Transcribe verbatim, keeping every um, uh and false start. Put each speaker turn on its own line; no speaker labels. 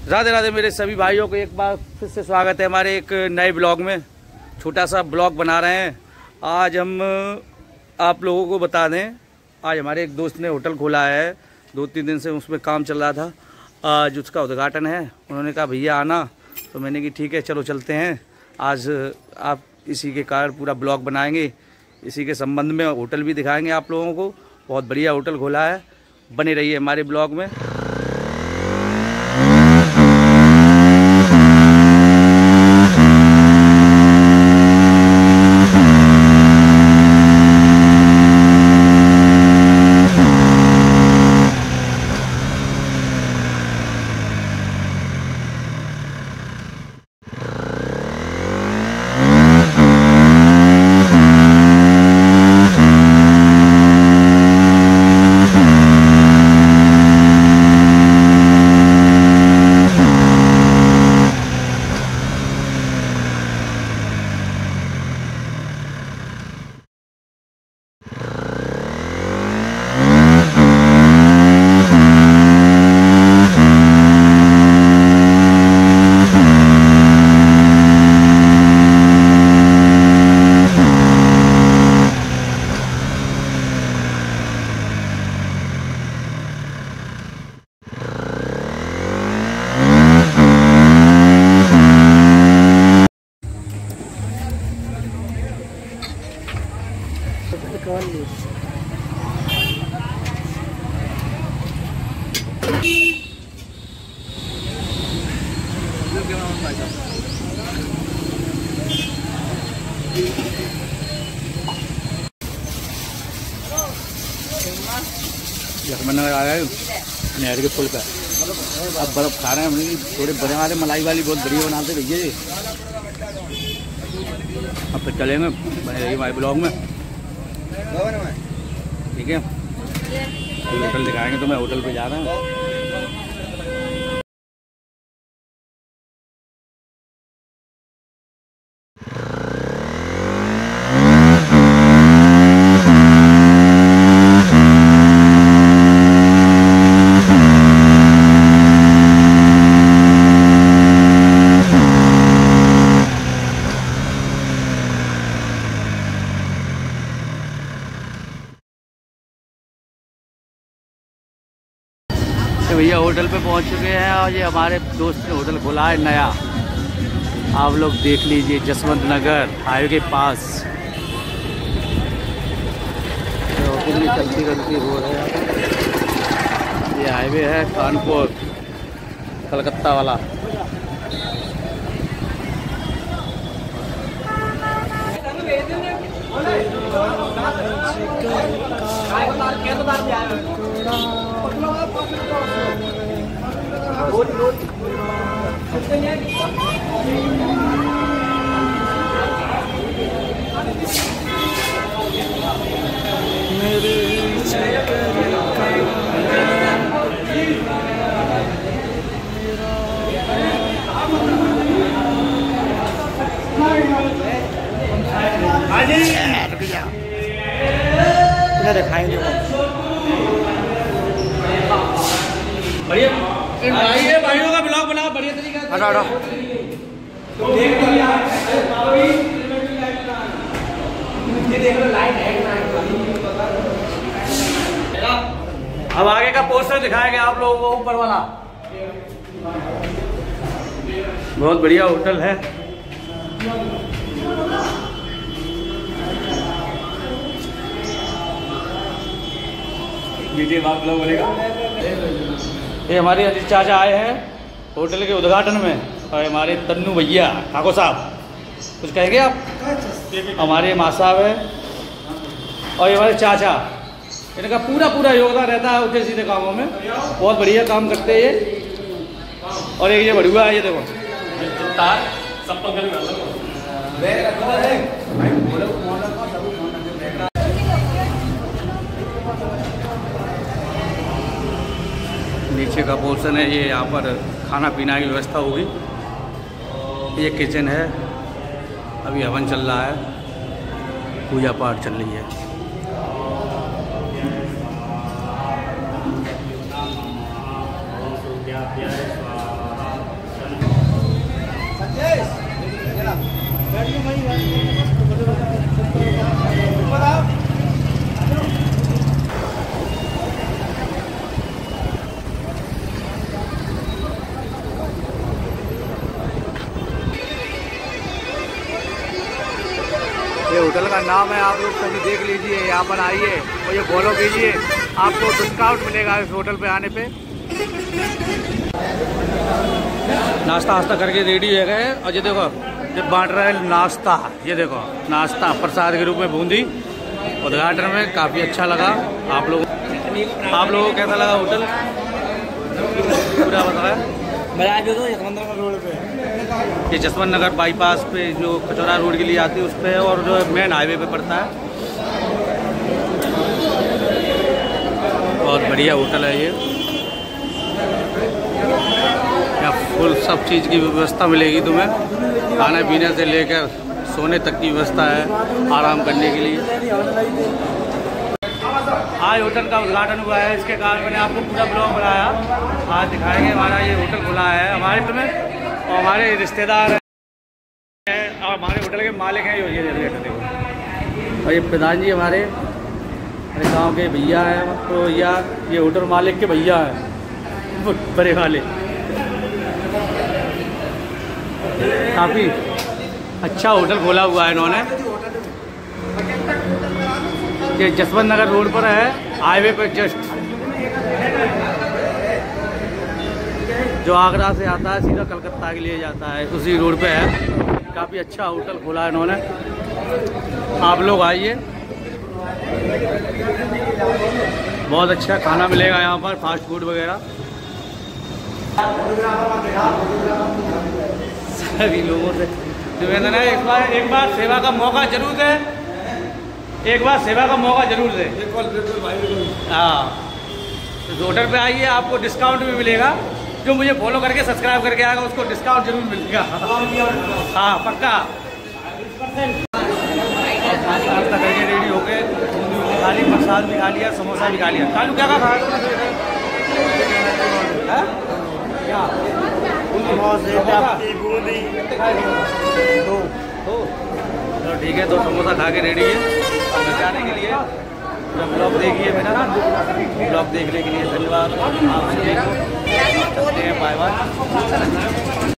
राधे राधे मेरे सभी भाइयों को एक बार फिर से स्वागत है हमारे एक नए ब्लॉग में। छोटा सा ब्लॉग बना रहे हैं। आज हम आप लोगों को बता दें, आज हमारे एक दोस्त ने होटल खोला है। दो तीन दिन से उसमें काम चल रहा था। आज उसका उद्घाटन है। उन्होंने कहा भैया आना, तो मैंने कि ठीक है चलो चलते हैं। आज आप इसी के कारण पूरा ब्लॉग बनाएंगे, इसी के संबंध में होटल भी दिखाएंगे आप लोगों को। बहुत बढ़िया होटल खोला है, बने रहिए हमारे ब्लॉग में। यशमनगर आ गए नहर के पुल पर। अब बर्फ़ खा रहे हैं हम। थोड़े बड़े वाले मलाई वाली बहुत बढ़िया बनाते भैया जी। अब फिर चलेंगे, बने रहिए हमारे ब्लॉग में, ठीक है। होटल दिखाएंगे, तो मैं होटल पे जा रहा हूँ। भैया होटल पे पहुंच चुके हैं और ये हमारे दोस्त ने होटल खोला है नया। आप लोग देख लीजिए, जसवंत नगर हाईवे के पास। तो कितनी चलती चलती रोड है। ये हाईवे है कानपुर कलकत्ता वाला। दिखाएंगे बढ़िया भाई, भाइयों का ब्लॉग बनाओ बढ़िया तरीके से। हटो हटो। अब आगे का पोस्टर दिखाएंगे आप लोगों को, ऊपर वाला। बहुत बढ़िया होटल है। ये हमारे अजीत चाचा आए हैं होटल के उद्घाटन में, और हमारे तन्नू भैया ठाकुर साहब कुछ कहेंगे आप? हमारे माँ साहब है और ये हमारे चाचा, इनका पूरा पूरा योगदान रहता है उल्टे सीधे कामों में। बहुत बढ़िया काम करते हैं ये। और एक ये बढ़िया है, ये देखो नीचे का पोर्शन है। ये यहाँ पर खाना पीना की व्यवस्था होगी। ये किचन है। अभी हवन चल रहा है, पूजा पाठ चल रही है। होटल का नाम है, आप लोग सभी देख लीजिए, यहाँ पर आइए और ये फॉलो कीजिए, आपको डिस्काउंट मिलेगा इस होटल पे आने पे। नाश्ता वास्ता करके रेडी है गए और ये देखो ये बांट रहा है नाश्ता, ये देखो नाश्ता प्रसाद के रूप में बूंदी। उद्घाटन में काफ़ी अच्छा लगा। आप लोग आप लोगों को कैसा लगा होटल पूरा बताया? जसवंत नगर रोड पे, ये जसवंत नगर बाईपास पे जो कचौरा रोड के लिए आती है उस पर, और जो मेन हाईवे पे पड़ता है। बहुत बढ़िया होटल है ये, यहाँ फुल सब चीज़ की व्यवस्था मिलेगी तुम्हें, खाने पीने से लेकर सोने तक की व्यवस्था है आराम करने के लिए। आज होटल का उद्घाटन हुआ है, इसके कारण मैंने आपको पूरा ब्लॉग बनाया। आज दिखाएंगे हमारा ये होटल खुला है हमारे में, और हमारे रिश्तेदार हैं और हमारे होटल के मालिक हैं, ये देखो। और ये प्रधान जी हमारे हमारे गांव के भैया हैं, तो भैया ये होटल मालिक के भैया हैं बड़े वाले। काफ़ी अच्छा होटल खोला हुआ है इन्होंने, ये जसवंत नगर रोड पर है, हाईवे पर जस्ट, जो आगरा से आता है सीधा कलकत्ता के लिए जाता है, उसी रोड पे है। काफ़ी अच्छा होटल खोला है इन्होंने, आप लोग आइए, बहुत अच्छा खाना मिलेगा यहाँ पर, फास्ट फूड वगैरह सभी लोगों से निवेदन है। एक बार एक बार सेवा का मौका जरूर दें, एक बार सेवा का मौका जरूर दें। हाँ, तो होटल पे आइए, आपको डिस्काउंट भी मिलेगा। जो मुझे फॉलो करके सब्सक्राइब करके आएगा उसको डिस्काउंट जरूर मिलेगा। हाँ पक्का। नाश्ता करके रेडी हो गए, खाली प्रसाद भी खा लिया, समोसा भी खा लिया। कालू क्या खा तो ठीक है, तो समोसा खा के रेडी है और घर जाने के लिए। जब ब्लॉग देखिए मेरा, ब्लॉग देखने के लिए धन्यवाद। आप सभी को बाय बाय।